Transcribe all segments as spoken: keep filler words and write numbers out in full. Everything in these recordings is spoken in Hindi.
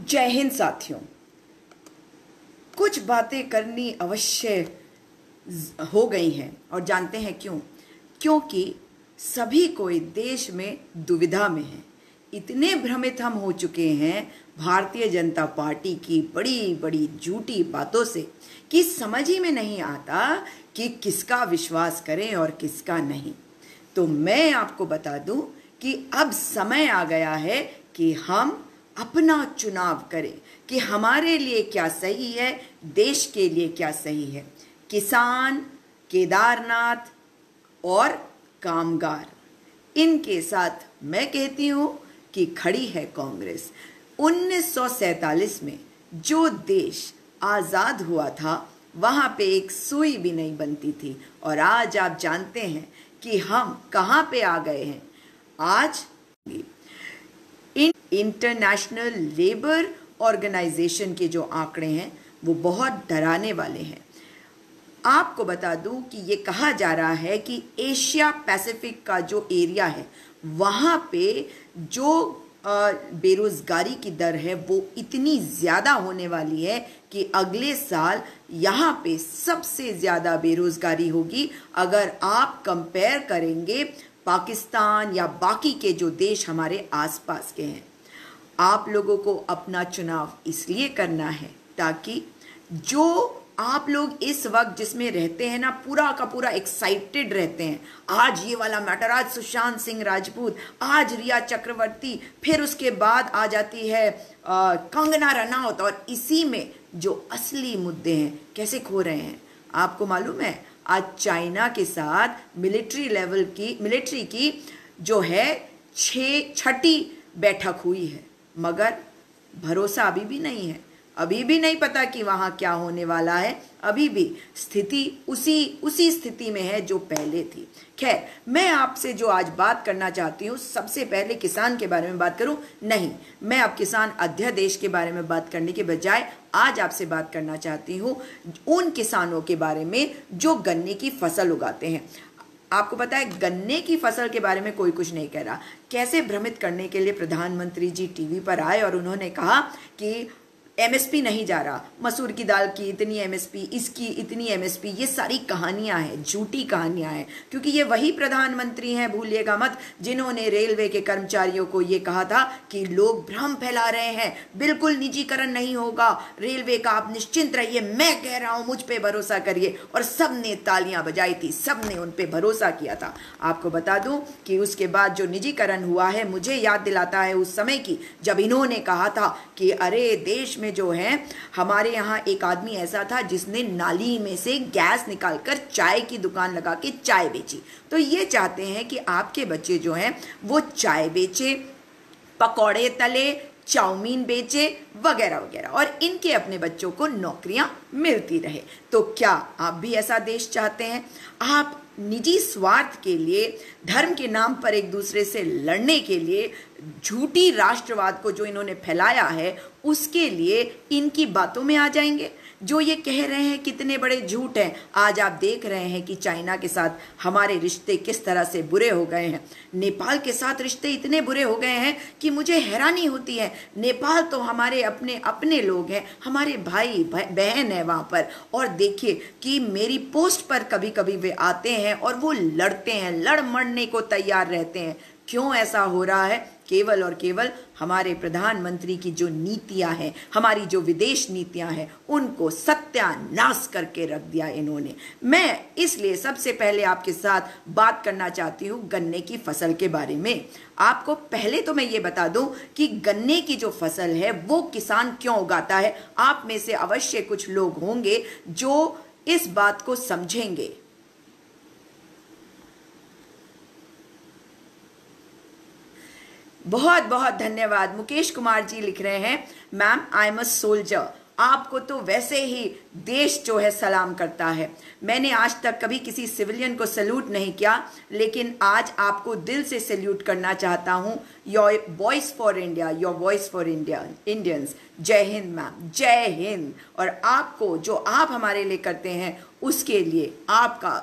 जय हिंद साथियों। कुछ बातें करनी अवश्य हो गई हैं और जानते हैं क्यों? क्योंकि सभी कोई देश में दुविधा में है। इतने भ्रमित हम हो चुके हैं भारतीय जनता पार्टी की बड़ी बड़ी झूठी बातों से कि समझ ही में नहीं आता कि किसका विश्वास करें और किसका नहीं। तो मैं आपको बता दूं कि अब समय आ गया है कि हम अपना चुनाव करें कि हमारे लिए क्या सही है, देश के लिए क्या सही है। किसान, केदारनाथ और कामगार, इनके साथ मैं कहती हूं कि खड़ी है कांग्रेस। उन्नीस सौ सैंतालीस में जो देश आज़ाद हुआ था वहां पे एक सुई भी नहीं बनती थी और आज आप जानते हैं कि हम कहां पे आ गए हैं। आज इंटरनेशनल लेबर ऑर्गेनाइजेशन के जो आंकड़े हैं वो बहुत डराने वाले हैं। आपको बता दूं कि ये कहा जा रहा है कि एशिया पैसिफिक का जो एरिया है वहाँ पे जो बेरोजगारी की दर है वो इतनी ज़्यादा होने वाली है कि अगले साल यहाँ पे सबसे ज़्यादा बेरोजगारी होगी अगर आप कंपेयर करेंगे पाकिस्तान या बाकी के जो देश हमारे आसपास के हैं। आप लोगों को अपना चुनाव इसलिए करना है ताकि जो आप लोग इस वक्त जिसमें रहते हैं ना, पूरा का पूरा एक्साइटेड रहते हैं। आज ये वाला मैटर, आज सुशांत सिंह राजपूत, आज रिया चक्रवर्ती, फिर उसके बाद आ जाती है आ, कंगना रनौत, और इसी में जो असली मुद्दे हैं कैसे खो रहे हैं। आपको मालूम है आज चाइना के साथ मिलिट्री लेवल की मिलिट्री की जो है छः छठी बैठक हुई है, मगर भरोसा अभी भी नहीं है। अभी भी नहीं पता कि वहाँ क्या होने वाला है। अभी भी स्थिति उसी उसी स्थिति में है जो पहले थी। खैर, मैं आपसे जो आज बात करना चाहती हूँ, सबसे पहले किसान के बारे में बात करूँ? नहीं, मैं अब किसान अध्यादेश के बारे में बात करने के बजाय आज आपसे बात करना चाहती हूँ उन किसानों के बारे में जो गन्ने की फसल उगाते हैं। आपको पता है गन्ने की फसल के बारे में कोई कुछ नहीं कह रहा। कैसे भ्रमित करने के लिए प्रधानमंत्री जी टीवी पर आए और उन्होंने कहा कि एमएसपी नहीं जा रहा, मसूर की दाल की इतनी एमएसपी, इसकी इतनी एमएसपी। ये सारी कहानियां हैं, झूठी कहानियां हैं, क्योंकि ये वही प्रधानमंत्री हैं, भूलिएगा मत, जिन्होंने रेलवे के कर्मचारियों को ये कहा था कि लोग भ्रम फैला रहे हैं, बिल्कुल निजीकरण नहीं होगा रेलवे का, आप निश्चिंत रहिए, मैं कह रहा हूं, मुझ पर भरोसा करिए। और सब ने तालियां बजाई थी, सब ने उन पर भरोसा किया था। आपको बता दूं कि उसके बाद जो निजीकरण हुआ है, मुझे याद दिलाता है उस समय की जब इन्होंने कहा था कि अरे देश में जो है, हमारे यहाँ एक आदमी ऐसा था जिसने नाली में से गैस निकालकर चाय की दुकान लगा के चाय बेची। तो ये चाहते हैं कि आपके बच्चे जो हैं वो चाय बेचे, पकौड़े तले, चाउमीन बेचे, वगैरह वगैरह, और इनके अपने बच्चों को नौकरियां मिलती रहे। तो क्या आप भी ऐसा देश चाहते हैं? आप निजी स्वार्थ के लिए, धर्म के नाम पर एक दूसरे से लड़ने के लिए, झूठी राष्ट्रवाद को जो इन्होंने फैलाया है उसके लिए इनकी बातों में आ जाएंगे? जो ये कह रहे हैं कितने बड़े झूठ हैं। आज आप देख रहे हैं कि चाइना के साथ हमारे रिश्ते किस तरह से बुरे हो गए हैं। नेपाल के साथ रिश्ते इतने बुरे हो गए हैं कि मुझे हैरानी होती है। नेपाल तो हमारे अपने अपने लोग हैं, हमारे भाई बहन है वहाँ पर, और देखिए कि मेरी पोस्ट पर कभी कभी वे आते हैं और वो लड़ते हैं, लड़ मरने को तैयार रहते हैं। क्यों ऐसा हो रहा है? केवल और केवल हमारे प्रधानमंत्री की जो नीतियां हैं, हमारी जो विदेश नीतियां हैं, उनको सत्यानाश करके रख दिया इन्होंने। मैं इसलिए सबसे पहले आपके साथ बात करना चाहती हूँ गन्ने की फसल के बारे में। आपको पहले तो मैं ये बता दूं कि गन्ने की जो फसल है वो किसान क्यों उगाता है। आप में से अवश्य कुछ लोग होंगे जो इस बात को समझेंगे। बहुत बहुत धन्यवाद। मुकेश कुमार जी लिख रहे हैं, ma'am I am a soldier. आपको तो वैसे ही देश जो है सलाम करता है। मैंने आज तक कभी किसी सिविलियन को सैल्यूट नहीं किया, लेकिन आज आपको दिल से सैल्यूट करना चाहता हूं। Your voice for India, your voice for India Indians. जय हिंद मैम, जय हिंद। और आपको जो आप हमारे लिए करते हैं उसके लिए आपका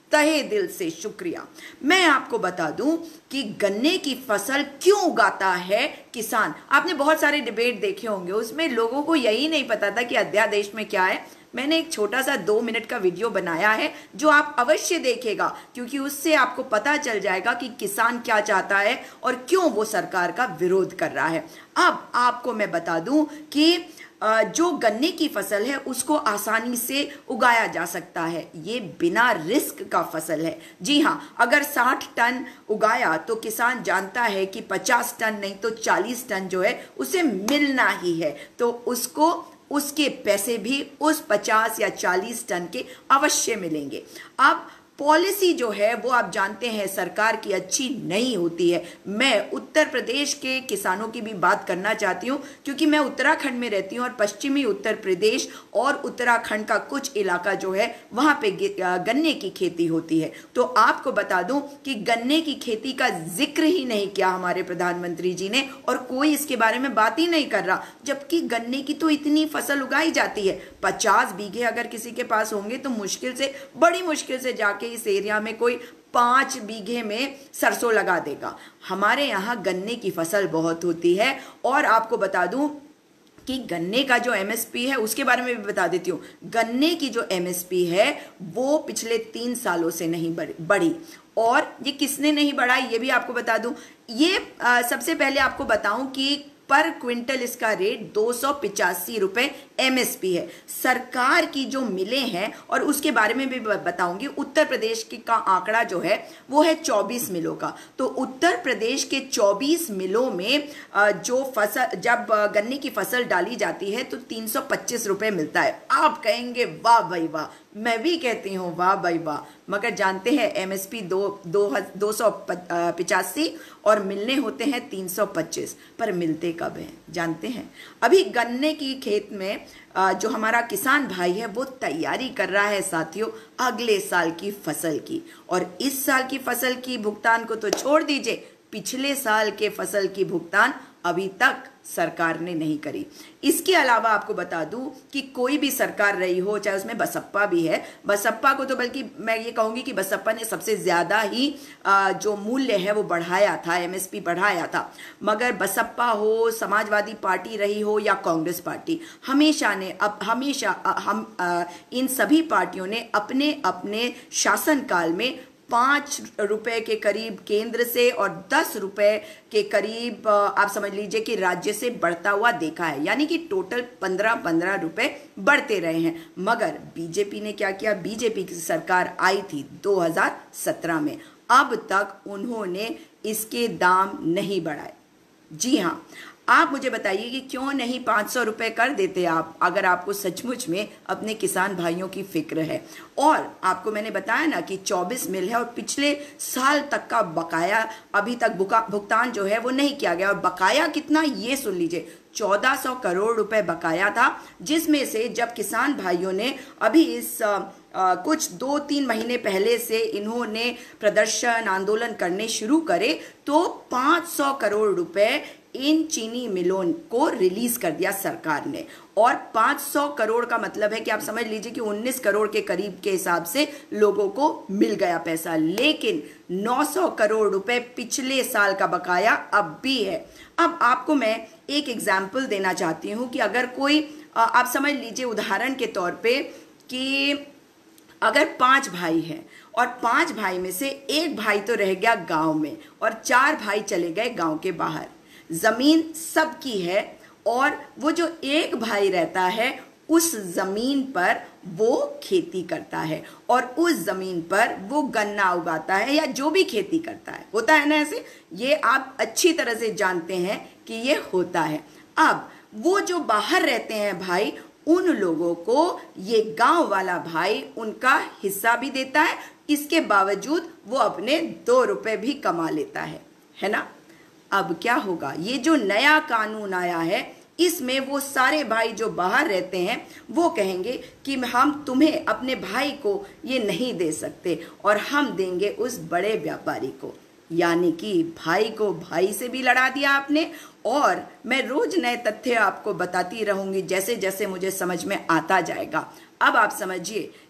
तहे दिल से शुक्रिया। मैं आपको बता दूं कि गन्ने की फसल क्यों उगाता है किसान। आपने बहुत सारे डिबेट देखे होंगे, उसमें लोगों को यही नहीं पता था कि अध्यादेश में क्या है। मैंने एक छोटा सा दो मिनट का वीडियो बनाया है जो आप अवश्य देखेगा, क्योंकि उससे आपको पता चल जाएगा कि किसान क्या चाहता है और क्यों वो सरकार का विरोध कर रहा है। अब आपको मैं बता दूं कि जो गन्ने की फसल है उसको आसानी से उगाया जा सकता है, ये बिना रिस्क का फसल है। जी हाँ, अगर साठ टन उगाया तो किसान जानता है कि पचास टन नहीं तो चालीस टन जो है उसे मिलना ही है, तो उसको उसके पैसे भी उस पचास या चालीस टन के अवश्य मिलेंगे। अब पॉलिसी जो है वो आप जानते हैं सरकार की अच्छी नहीं होती है। मैं उत्तर प्रदेश के किसानों की भी बात करना चाहती हूँ, क्योंकि मैं उत्तराखंड में रहती हूँ और पश्चिमी उत्तर प्रदेश और उत्तराखंड का कुछ इलाका जो है वहाँ पे गन्ने की खेती होती है। तो आपको बता दूं कि गन्ने की खेती का जिक्र ही नहीं किया हमारे प्रधानमंत्री जी ने, और कोई इसके बारे में बात ही नहीं कर रहा, जबकि गन्ने की तो इतनी फसल उगाई जाती है। पचास बीघे अगर किसी के पास होंगे तो मुश्किल से, बड़ी मुश्किल से जाके इस एरिया में कोई पांच बीघे में सरसों लगा देगा। हमारे यहाँ गन्ने की फसल बहुत होती है। और आपको बता दूं कि गन्ने का जो एमएसपी है उसके बारे में भी बता देती हूँ। गन्ने की जो एमएसपी है वो पिछले तीन सालों से नहीं बढ़ी, और ये किसने नहीं बढ़ाई ये भी आपको बता दूं। ये आ, सबसे पहले आपको बताऊं कि पर क्विंटल इसका रेट दो सौ पिचासी रुपए एमएसपी है। सरकार की जो मिलें हैं, और उसके बारे में भी बताऊंगी, उत्तर प्रदेश की का आंकड़ा जो है वो है चौबीस मिलों का। तो उत्तर प्रदेश के चौबीस मिलों में जो फसल, जब गन्ने की फसल डाली जाती है तो तीन सौ पच्चीस रुपए मिलता है। आप कहेंगे वाह भाई वाह, मैं भी कहती हूँ वाह भाई वाह, मगर जानते हैं एमएसपी दो दो दो सौ पिचासी और मिलने होते हैं तीन सौ पच्चीस। पर मिलते कब हैं जानते हैं? अभी गन्ने की खेत में जो हमारा किसान भाई है वो तैयारी कर रहा है साथियों अगले साल की फसल की, और इस साल की फसल की भुगतान को तो छोड़ दीजिए, पिछले साल के फसल की भुगतान अभी तक सरकार ने नहीं करी। इसके अलावा आपको बता दूं कि कोई भी सरकार रही हो, चाहे उसमें बसपा भी है, बसपा को तो बल्कि मैं ये कहूंगी कि बसपा ने सबसे ज्यादा ही जो मूल्य है वो बढ़ाया था, एमएसपी बढ़ाया था। मगर बसपा हो, समाजवादी पार्टी रही हो या कांग्रेस पार्टी, हमेशा ने अब हमेशा हम इन सभी पार्टियों ने अपने अपने शासनकाल में पाँच रुपए के करीब केंद्र से और दस रुपए के करीब आप समझ लीजिए कि राज्य से बढ़ता हुआ देखा है, यानी कि टोटल पंद्रह पंद्रह रुपए बढ़ते रहे हैं। मगर बीजेपी ने क्या किया? बीजेपी की सरकार आई थी दो हज़ार सत्रह में, अब तक उन्होंने इसके दाम नहीं बढ़ाए। जी हाँ, आप मुझे बताइए कि क्यों नहीं पाँच सौ रुपये कर देते आप, अगर आपको सचमुच में अपने किसान भाइयों की फिक्र है। और आपको मैंने बताया ना कि चौबीस मिल है और पिछले साल तक का बकाया अभी तक भुगतान जो है वो नहीं किया गया। और बकाया कितना ये सुन लीजिए, चौदह सौ करोड़ रुपए बकाया था, जिसमें से जब किसान भाइयों ने अभी इस आ, आ, कुछ दो तीन महीने पहले से इन्होंने प्रदर्शन आंदोलन करने शुरू करे तो पाँच सौ करोड़ रुपए इन चीनी मिलों को रिलीज कर दिया सरकार ने। और पाँच सौ करोड़ का मतलब है कि आप समझ लीजिए कि उन्नीस करोड़ के करीब के हिसाब से लोगों को मिल गया पैसा। लेकिन नौ सौ करोड़ रुपए पिछले साल का बकाया अब भी है। अब आपको मैं एक एग्जाम्पल देना चाहती हूं कि अगर कोई, आप समझ लीजिए उदाहरण के तौर पे कि अगर पांच भाई हैं और पांच भाई में से एक भाई तो रह गया गांव में और चार भाई चले गए गांव के बाहर, जमीन सबकी है और वो जो एक भाई रहता है उस जमीन पर वो खेती करता है और उस जमीन पर वो गन्ना उगाता है या जो भी खेती करता है, होता है ना ऐसे, ये आप अच्छी तरह से जानते हैं कि ये होता है। अब वो जो बाहर रहते हैं भाई, उन लोगों को ये गांव वाला भाई उनका हिस्सा भी देता है, इसके बावजूद वो अपने दो रुपए भी कमा लेता है, है ना। अब क्या होगा, ये जो नया कानून आया है इसमें वो सारे भाई जो बाहर रहते हैं वो कहेंगे कि हम तुम्हें अपने भाई को ये नहीं दे सकते और हम देंगे उस बड़े व्यापारी को। यानी कि भाई को भाई से भी लड़ा दिया आपने। और मैं रोज नए तथ्य आपको बताती रहूंगी जैसे जैसे मुझे समझ में आता जाएगा। अब आप समझिए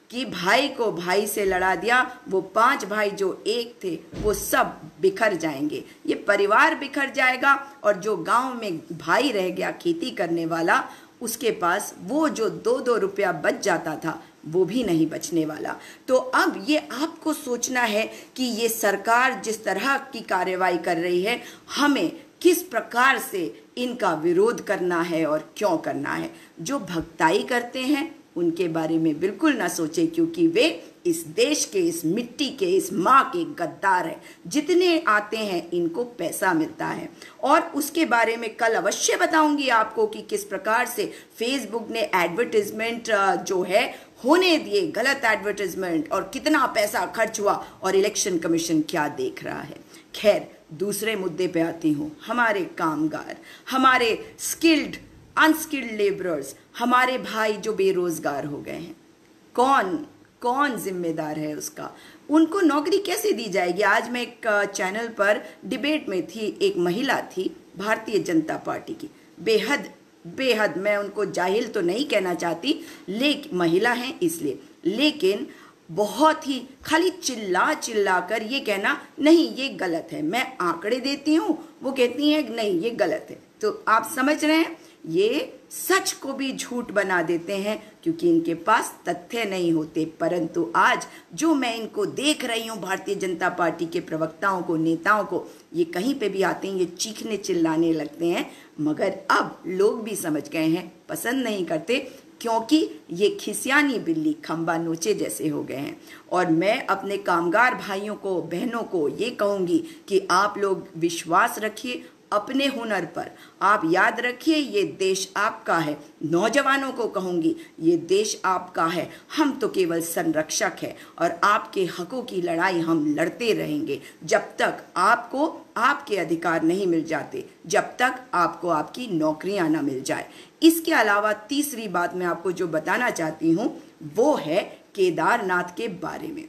कि भाई को भाई से लड़ा दिया, वो पांच भाई जो एक थे वो सब बिखर जाएंगे, ये परिवार बिखर जाएगा और जो गांव में भाई रह गया खेती करने वाला, उसके पास वो जो दो दो रुपया बच जाता था वो भी नहीं बचने वाला। तो अब ये आपको सोचना है कि ये सरकार जिस तरह की कार्रवाई कर रही है, हमें किस प्रकार से इनका विरोध करना है और क्यों करना है। जो भक्ताई करते हैं उनके बारे में बिल्कुल ना सोचे, क्योंकि वे इस देश के, इस मिट्टी के, इस माँ के गद्दार हैं। जितने आते हैं इनको पैसा मिलता है। और उसके बारे में कल अवश्य बताऊंगी आपको कि किस प्रकार से फेसबुक ने एडवर्टाइजमेंट जो है होने दिए, गलत एडवर्टाइजमेंट, और कितना पैसा खर्च हुआ और इलेक्शन कमीशन क्या देख रहा है। खैर, दूसरे मुद्दे पे आती हूँ। हमारे कामगार, हमारे स्किल्ड अनस्किल्ड लेबरर्स, हमारे भाई जो बेरोजगार हो गए हैं, कौन कौन जिम्मेदार है उसका? उनको नौकरी कैसे दी जाएगी? आज मैं एक चैनल पर डिबेट में थी, एक महिला थी भारतीय जनता पार्टी की, बेहद बेहद, मैं उनको जाहिल तो नहीं कहना चाहती, लेकिन महिला हैं इसलिए, लेकिन बहुत ही खाली चिल्ला चिल्ला कर ये कहना, नहीं ये गलत है, मैं आंकड़े देती हूँ, वो कहती हैं नहीं ये गलत है। तो आप समझ रहे हैं, ये सच को भी झूठ बना देते हैं क्योंकि इनके पास तथ्य नहीं होते। परंतु आज जो मैं इनको देख रही हूँ, भारतीय जनता पार्टी के प्रवक्ताओं को, नेताओं को, ये कहीं पे भी आते हैं ये चीखने चिल्लाने लगते हैं, मगर अब लोग भी समझ गए हैं, पसंद नहीं करते, क्योंकि ये खिसियानी बिल्ली खंबा नोचे जैसे हो गए हैं। और मैं अपने कामगार भाइयों को, बहनों को ये कहूँगी कि आप लोग विश्वास रखिए अपने हुनर पर। आप याद रखिए ये देश आपका है। नौजवानों को कहूँगी ये देश आपका है, हम तो केवल संरक्षक है और आपके हकों की लड़ाई हम लड़ते रहेंगे जब तक आपको आपके अधिकार नहीं मिल जाते, जब तक आपको आपकी नौकरियां ना मिल जाए। इसके अलावा तीसरी बात मैं आपको जो बताना चाहती हूँ वो है केदारनाथ के बारे में।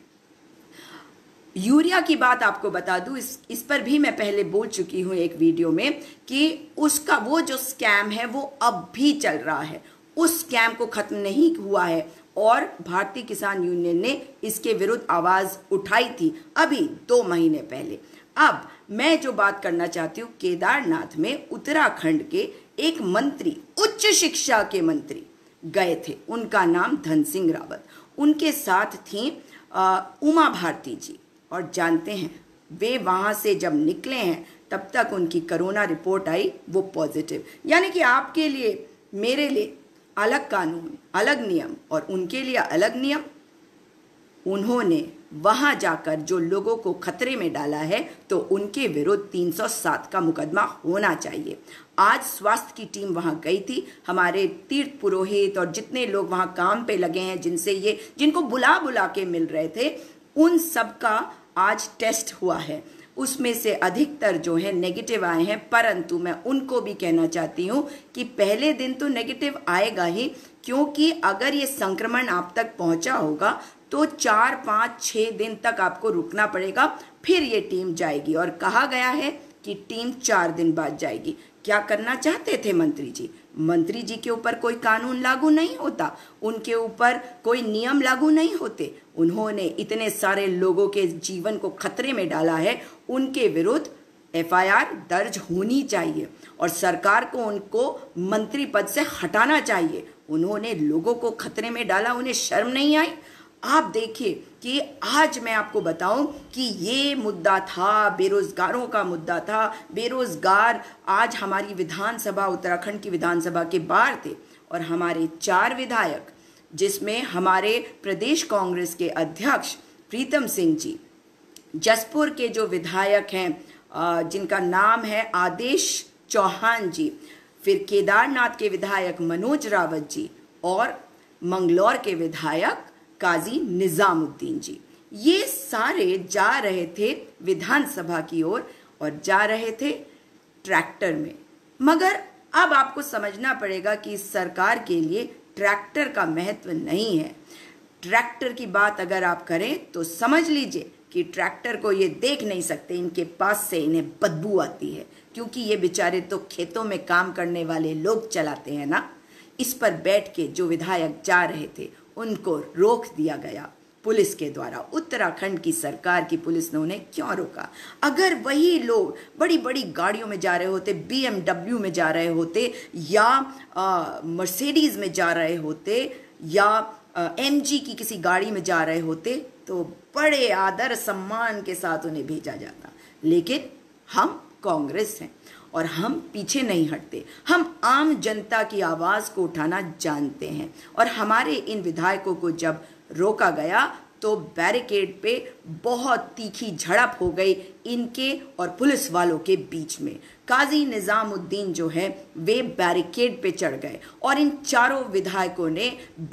यूरिया की बात आपको बता दूं, इस इस पर भी मैं पहले बोल चुकी हूं एक वीडियो में कि उसका वो जो स्कैम है वो अब भी चल रहा है, उस स्कैम को खत्म नहीं हुआ है और भारतीय किसान यूनियन ने इसके विरुद्ध आवाज उठाई थी अभी दो महीने पहले। अब मैं जो बात करना चाहती हूँ, केदारनाथ में उत्तराखंड के एक मंत्री, उच्च शिक्षा के मंत्री गए थे, उनका नाम धन सिंह रावत, उनके साथ थी उमा भारती जी। और जानते हैं वे वहाँ से जब निकले हैं तब तक उनकी कोरोना रिपोर्ट आई वो पॉजिटिव। यानी कि आपके लिए, मेरे लिए अलग कानून, अलग नियम और उनके लिए अलग नियम। उन्होंने वहाँ जाकर जो लोगों को खतरे में डाला है तो उनके विरुद्ध तीन सौ सात का मुकदमा होना चाहिए। आज स्वास्थ्य की टीम वहाँ गई थी, हमारे तीर्थ पुरोहित और जितने लोग वहाँ काम पे लगे हैं, जिनसे ये जिनको बुला बुला के मिल रहे थे, उन सब का आज टेस्ट हुआ है। उसमें से अधिकतर जो है नेगेटिव आए हैं, परंतु मैं उनको भी कहना चाहती हूँ कि पहले दिन तो नेगेटिव आएगा ही, क्योंकि अगर ये संक्रमण आप तक पहुंचा होगा तो चार पाँच छः दिन तक आपको रुकना पड़ेगा, फिर ये टीम जाएगी। और कहा गया है कि टीम चार दिन बाद जाएगी। क्या करना चाहते थे मंत्री जी? मंत्री जी के ऊपर कोई कानून लागू नहीं होता, उनके ऊपर कोई नियम लागू नहीं होते। उन्होंने इतने सारे लोगों के जीवन को खतरे में डाला है, उनके विरुद्ध एफ आई आर दर्ज होनी चाहिए और सरकार को उनको मंत्री पद से हटाना चाहिए। उन्होंने लोगों को खतरे में डाला, उन्हें शर्म नहीं आई? आप देखिए कि आज मैं आपको बताऊं कि ये मुद्दा था, बेरोजगारों का मुद्दा था। बेरोजगार आज हमारी विधानसभा, उत्तराखंड की विधानसभा के बाहर थे और हमारे चार विधायक, जिसमें हमारे प्रदेश कांग्रेस के अध्यक्ष प्रीतम सिंह जी, जसपुर के जो विधायक हैं जिनका नाम है आदेश चौहान जी, फिर केदारनाथ के विधायक मनोज रावत जी और मंगलौर के विधायक काजी निजामुद्दीन जी, ये सारे जा रहे थे विधानसभा की ओर और जा रहे थे ट्रैक्टर में। मगर अब आपको समझना पड़ेगा कि इस सरकार के लिए ट्रैक्टर का महत्व नहीं है। ट्रैक्टर की बात अगर आप करें तो समझ लीजिए कि ट्रैक्टर को ये देख नहीं सकते, इनके पास से इन्हें बदबू आती है, क्योंकि ये बेचारे तो खेतों में काम करने वाले लोग चलाते हैं ना। इस पर बैठ के जो विधायक जा रहे थे उनको रोक दिया गया पुलिस के द्वारा। उत्तराखंड की सरकार की पुलिस ने उन्हें क्यों रोका? अगर वही लोग बड़ी बड़ी गाड़ियों में जा रहे होते, बीएमडब्ल्यू में जा रहे होते, या मर्सिडीज में जा रहे होते, या एमजी की किसी गाड़ी में जा रहे होते, तो बड़े आदर सम्मान के साथ उन्हें भेजा जाता। लेकिन हम कांग्रेस हैं और हम पीछे नहीं हटते। हम आम जनता की आवाज को उठाना जानते हैं, और हमारे इन विधायकों को जब रोका गया तो बैरिकेड पे बहुत तीखी झड़प हो गई इनके और पुलिस वालों के बीच में। काजी निजामुद्दीन जो है वे बैरिकेड पे चढ़ गए और इन चारों विधायकों ने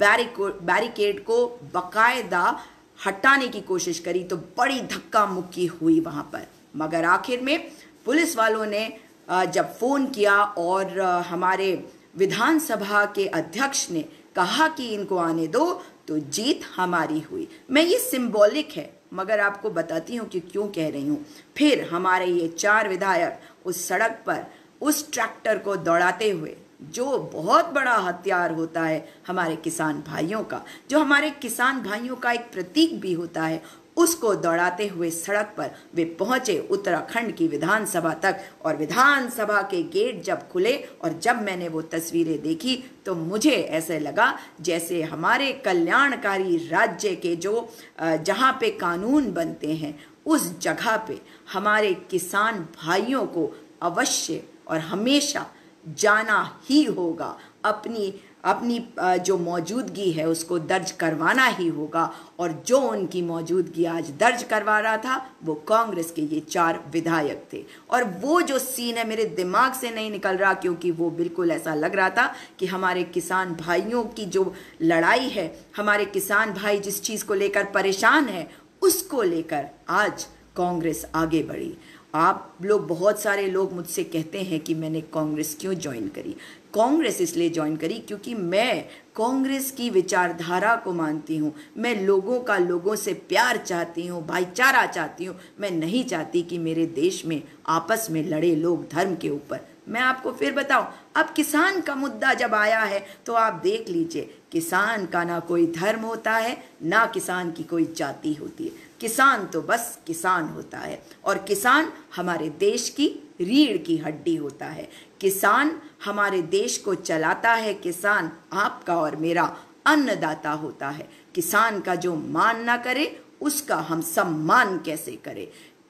बैरिकेड को बकायदा हटाने की कोशिश करी, तो बड़ी धक्का मुक्की हुई वहां पर। मगर आखिर में पुलिस वालों ने जब फोन किया और हमारे विधानसभा के अध्यक्ष ने कहा कि इनको आने दो, तो जीत हमारी हुई। मैं ये सिंबॉलिक है, मगर आपको बताती हूँ कि क्यों कह रही हूँ। फिर हमारे ये चार विधायक उस सड़क पर उस ट्रैक्टर को दौड़ाते हुए, जो बहुत बड़ा हथियार होता है हमारे किसान भाइयों का, जो हमारे किसान भाइयों का एक प्रतीक भी होता है, उसको दौड़ाते हुए सड़क पर वे पहुंचे उत्तराखंड की विधानसभा तक। और विधानसभा के गेट जब खुले और जब मैंने वो तस्वीरें देखी, तो मुझे ऐसे लगा जैसे हमारे कल्याणकारी राज्य के जो जहां पे कानून बनते हैं, उस जगह पे हमारे किसान भाइयों को अवश्य और हमेशा जाना ही होगा। अपनी अपनी जो मौजूदगी है उसको दर्ज करवाना ही होगा, और जो उनकी मौजूदगी आज दर्ज करवा रहा था वो कांग्रेस के ये चार विधायक थे। और वो जो सीन है मेरे दिमाग से नहीं निकल रहा, क्योंकि वो बिल्कुल ऐसा लग रहा था कि हमारे किसान भाइयों की जो लड़ाई है, हमारे किसान भाई जिस चीज़ को लेकर परेशान है, उसको लेकर आज कांग्रेस आगे बढ़ी। आप लोग, बहुत सारे लोग मुझसे कहते हैं कि मैंने कांग्रेस क्यों ज्वाइन करी। कांग्रेस इसलिए ज्वाइन करी क्योंकि मैं कांग्रेस की विचारधारा को मानती हूँ। मैं लोगों का लोगों से प्यार चाहती हूँ, भाईचारा चाहती हूँ। मैं नहीं चाहती कि मेरे देश में आपस में लड़े लोग धर्म के ऊपर। मैं आपको फिर बताऊं, अब किसान का मुद्दा जब आया है तो आप देख लीजिए, किसान का ना कोई धर्म होता है, ना किसान की कोई जाति होती है। किसान तो बस किसान होता है, और किसान हमारे देश की रीढ़ की हड्डी होता है। किसान हमारे देश को चलाता है। किसान आपका और मेरा अन्नदाता होता है। किसान का जो मान ना करे उसका हम सम्मान कैसे करें?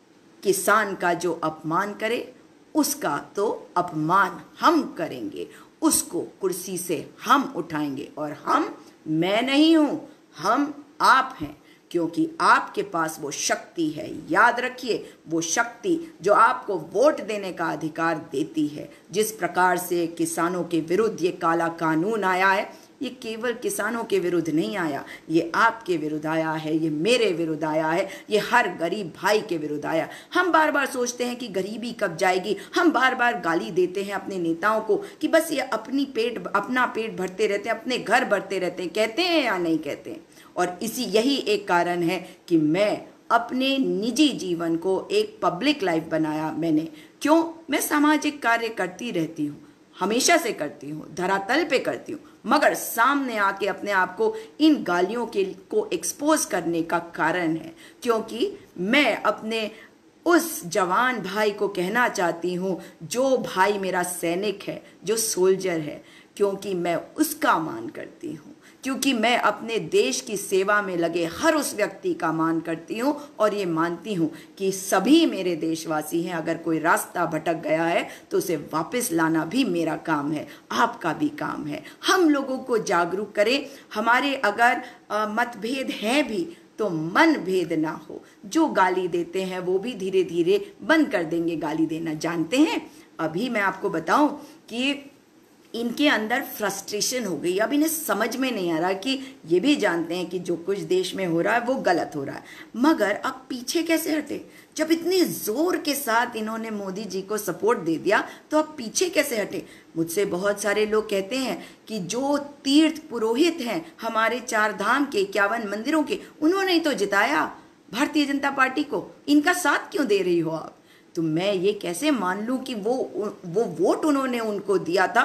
किसान का जो अपमान करे उसका तो अपमान हम करेंगे, उसको कुर्सी से हम उठाएंगे। और हम, मैं नहीं हूं, हम आप हैं, क्योंकि आपके पास वो शक्ति है। याद रखिए, वो शक्ति जो आपको वोट देने का अधिकार देती है। जिस प्रकार से किसानों के विरुद्ध ये काला कानून आया है, ये केवल किसानों के विरुद्ध नहीं आया, ये आपके विरुद्ध आया है, ये मेरे विरुद्ध आया है, ये हर गरीब भाई के विरुद्ध आया। हम बार बार सोचते हैं कि गरीबी कब जाएगी। हम बार बार गाली देते हैं अपने नेताओं को कि बस ये अपनी पेट अपना पेट भरते रहते हैं, अपने घर भरते रहते हैं। कहते हैं या नहीं कहते हैं? और इसी यही एक कारण है कि मैं अपने निजी जीवन को एक पब्लिक लाइफ बनाया मैंने। क्यों? मैं सामाजिक कार्य करती रहती हूँ, हमेशा से करती हूँ, धरातल पे करती हूँ, मगर सामने आके अपने आप को इन गालियों के को एक्सपोज करने का कारण है क्योंकि मैं अपने उस जवान भाई को कहना चाहती हूँ, जो भाई मेरा सैनिक है, जो सोल्जर है, क्योंकि मैं उसका मान करती हूँ, क्योंकि मैं अपने देश की सेवा में लगे हर उस व्यक्ति का मान करती हूँ और ये मानती हूँ कि सभी मेरे देशवासी हैं। अगर कोई रास्ता भटक गया है तो उसे वापस लाना भी मेरा काम है, आपका भी काम है। हम लोगों को जागरूक करें। हमारे अगर आ, मतभेद हैं भी तो मन भेद ना हो। जो गाली देते हैं वो भी धीरे धीरे बंद कर देंगे गाली देना। जानते हैं, अभी मैं आपको बताऊं कि इनके अंदर फ्रस्ट्रेशन हो गई। अब इन्हें समझ में नहीं आ रहा कि ये भी जानते हैं कि जो कुछ देश में हो रहा है वो गलत हो रहा है, मगर अब पीछे कैसे हटे? जब इतने जोर के साथ इन्होंने मोदी जी को सपोर्ट दे दिया तो अब पीछे कैसे हटे? मुझसे बहुत सारे लोग कहते हैं कि जो तीर्थ पुरोहित हैं हमारे चार धाम के, इक्यावन मंदिरों के, उन्होंने ही तो जिताया भारतीय जनता पार्टी को, इनका साथ क्यों दे रही हो आप? तो मैं ये कैसे मान लूं कि वो वो वोट उन्होंने उनको दिया था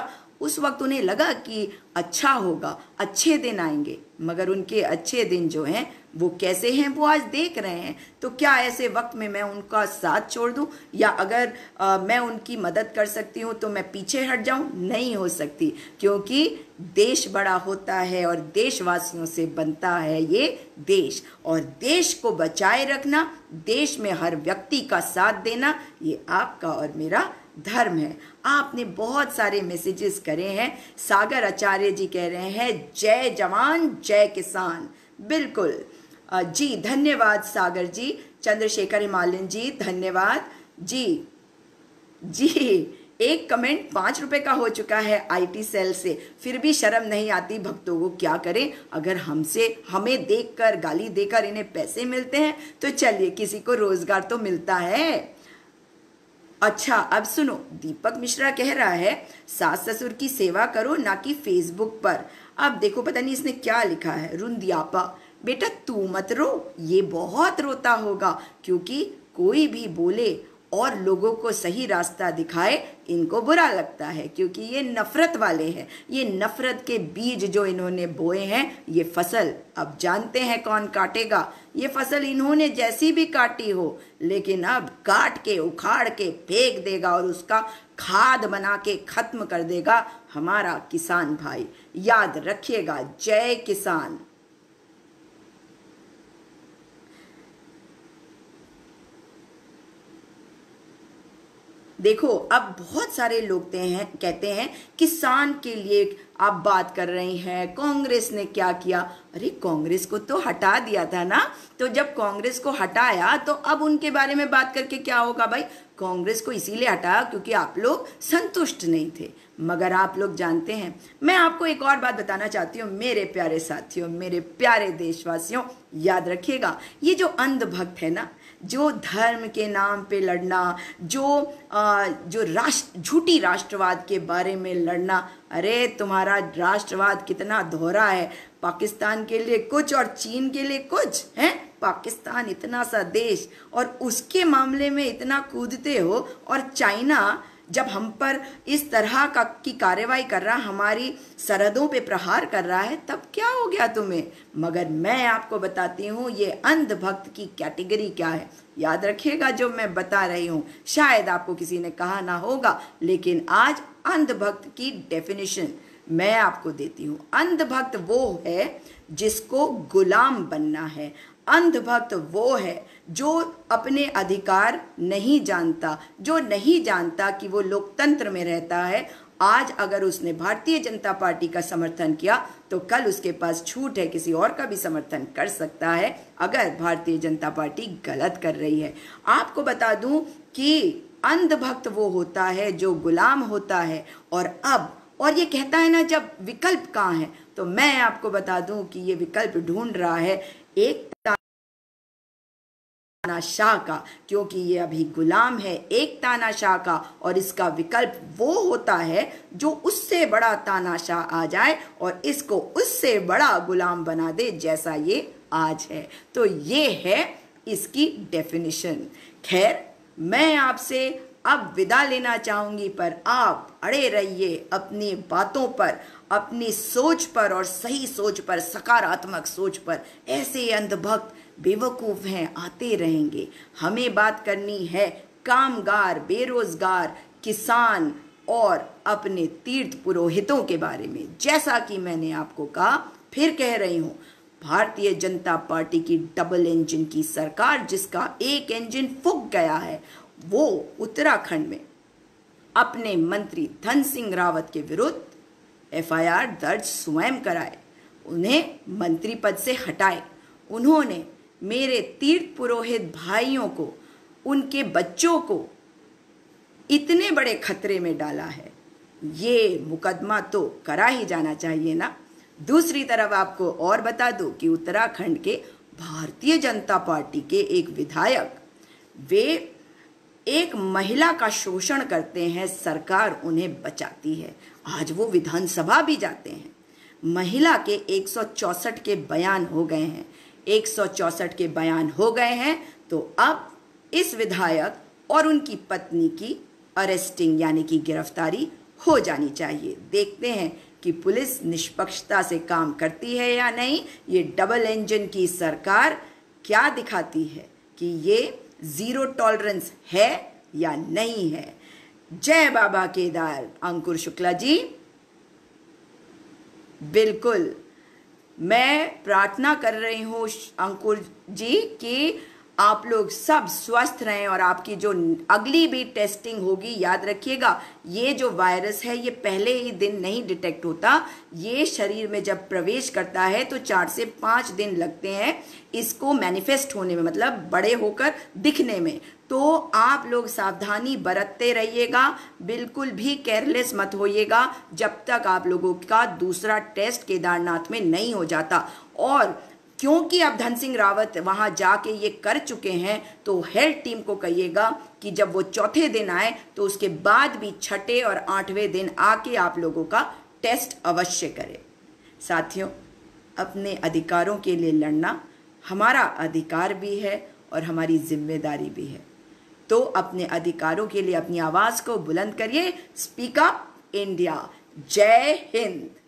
उस वक्त उन्हें लगा कि अच्छा होगा, अच्छे दिन आएंगे, मगर उनके अच्छे दिन जो हैं वो कैसे हैं वो आज देख रहे हैं। तो क्या ऐसे वक्त में मैं उनका साथ छोड़ दूं, या अगर आ, मैं उनकी मदद कर सकती हूं तो मैं पीछे हट जाऊं? नहीं हो सकती, क्योंकि देश बड़ा होता है और देशवासियों से बनता है ये देश, और देश को बचाए रखना, देश में हर व्यक्ति का साथ देना, ये आपका और मेरा धर्म है। आपने बहुत सारे मैसेजेस करे हैं। सागर आचार्य जी कह रहे हैं जय जवान जय किसान। बिल्कुल जी, धन्यवाद सागर जी। चंद्रशेखर हिमालयन जी धन्यवाद जी। जी, एक कमेंट पाँच रुपए का हो चुका है आईटी सेल से, फिर भी शर्म नहीं आती भक्तों को। क्या करें, अगर हमसे हमें देखकर गाली देकर इन्हें पैसे मिलते हैं तो चलिए किसी को रोजगार तो मिलता है। अच्छा, अब सुनो, दीपक मिश्रा कह रहा है सास ससुर की सेवा करो ना कि फेसबुक पर। अब देखो पता नहीं इसने क्या लिखा है, रुंदियापा, बेटा तू मत रो, ये बहुत रोता होगा, क्योंकि कोई भी बोले और लोगों को सही रास्ता दिखाए इनको बुरा लगता है, क्योंकि ये नफरत वाले हैं। ये नफरत के बीज जो इन्होंने बोए हैं, ये फसल अब जानते हैं कौन काटेगा। ये फसल इन्होंने जैसी भी काटी हो, लेकिन अब काट के उखाड़ के फेंक देगा और उसका खाद बना के खत्म कर देगा हमारा किसान भाई। याद रखिएगा, जय किसान। देखो, अब बहुत सारे लोग हैं कहते हैं किसान के लिए आप बात कर रही हैं, कांग्रेस ने क्या किया। अरे कांग्रेस को तो हटा दिया था ना, तो जब कांग्रेस को हटाया तो अब उनके बारे में बात करके क्या होगा भाई। कांग्रेस को इसीलिए हटाया क्योंकि आप लोग संतुष्ट नहीं थे। मगर आप लोग जानते हैं, मैं आपको एक और बात बताना चाहती हूँ मेरे प्यारे साथियों, मेरे प्यारे देशवासियों, याद रखिएगा, ये जो अंधभक्त है ना, जो धर्म के नाम पे लड़ना, जो आ, जो राष्ट्र झूठी राष्ट्रवाद के बारे में लड़ना, अरे तुम्हारा राष्ट्रवाद कितना दोहरा है। पाकिस्तान के लिए कुछ और चीन के लिए कुछ है। पाकिस्तान इतना सा देश और उसके मामले में इतना कूदते हो, और चाइना जब हम पर इस तरह का की कार्रवाई कर रहा, हमारी सरहदों पे प्रहार कर रहा है, तब क्या हो गया तुम्हें। मगर मैं आपको बताती हूँ ये अंधभक्त की कैटेगरी क्या है। याद रखिएगा, जो मैं बता रही हूँ शायद आपको किसी ने कहा ना होगा, लेकिन आज अंधभक्त की डेफिनेशन मैं आपको देती हूँ। अंधभक्त वो है जिसको गुलाम बनना है। अंधभक्त वो है जो अपने अधिकार नहीं जानता, जो नहीं जानता कि वो लोकतंत्र में रहता है। आज अगर उसने भारतीय जनता पार्टी का समर्थन किया तो कल उसके पास छूट है, किसी और का भी समर्थन कर सकता है अगर भारतीय जनता पार्टी गलत कर रही है। आपको बता दूं कि अंधभक्त वो होता है जो गुलाम होता है, और अब और ये कहता है ना जब विकल्प कहाँ है, तो मैं आपको बता दूं कि ये विकल्प ढूंढ रहा है एक तानाशाह का, क्योंकि ये अभी गुलाम है एक तानाशाह का, और इसका विकल्प वो होता है जो उससे बड़ा तानाशाह आ जाए और इसको उससे बड़ा गुलाम बना दे जैसा ये आज है। तो ये है इसकी डेफिनेशन। खैर, मैं आपसे अब विदा लेना चाहूंगी, पर आप अड़े रहिए अपनी बातों पर, अपनी सोच पर, और सही सोच पर, सकारात्मक सोच पर। ऐसे अंधभक्त बेवकूफ हैं, आते रहेंगे। हमें बात करनी है कामगार, बेरोजगार, किसान और अपने तीर्थ पुरोहितों के बारे में। जैसा कि मैंने आपको कहा, फिर कह रही हूं, भारतीय जनता पार्टी की डबल इंजन की सरकार, जिसका एक इंजन फूक गया है, वो उत्तराखंड में अपने मंत्री धन सिंह रावत के विरुद्ध एफ आई आर दर्ज स्वयं कराए, उन्हें मंत्री पद से हटाए। उन्होंने मेरे तीर्थ पुरोहित भाइयों को, उनके बच्चों को इतने बड़े खतरे में डाला है। ये मुकदमा तो करा ही जाना चाहिए ना। दूसरी तरफ आपको और बता दूं कि उत्तराखंड के भारतीय जनता पार्टी के एक विधायक, वे एक महिला का शोषण करते हैं, सरकार उन्हें बचाती है। आज वो विधानसभा भी जाते हैं। महिला के एक सौ चौसठ के बयान हो गए हैं, एक सौ चौसठ के बयान हो गए हैं। तो अब इस विधायक और उनकी पत्नी की अरेस्टिंग यानी कि गिरफ्तारी हो जानी चाहिए। देखते हैं कि पुलिस निष्पक्षता से काम करती है या नहीं। ये डबल इंजन की सरकार क्या दिखाती है कि ये जीरो टॉलरेंस है या नहीं है। जय बाबा केदार। अंकुर शुक्ला जी, बिल्कुल मैं प्रार्थना कर रही हूँ अंकुर जी कि आप लोग सब स्वस्थ रहें और आपकी जो अगली भी टेस्टिंग होगी, याद रखिएगा ये जो वायरस है ये पहले ही दिन नहीं डिटेक्ट होता। ये शरीर में जब प्रवेश करता है तो चार से पाँच दिन लगते हैं इसको मैनिफेस्ट होने में, मतलब बड़े होकर दिखने में। तो आप लोग सावधानी बरतते रहिएगा, बिल्कुल भी केयरलेस मत होइएगा जब तक आप लोगों का दूसरा टेस्ट केदारनाथ में नहीं हो जाता। और क्योंकि अब धन सिंह रावत वहां जाके ये कर चुके हैं तो हेल्थ टीम को कहिएगा कि जब वो चौथे दिन आए तो उसके बाद भी छठे और आठवें दिन आके आप लोगों का टेस्ट अवश्य करें। साथियों, अपने अधिकारों के लिए लड़ना हमारा अधिकार भी है और हमारी जिम्मेदारी भी है। तो अपने अधिकारों के लिए अपनी आवाज को बुलंद करिए। Speak up India. जय हिंद।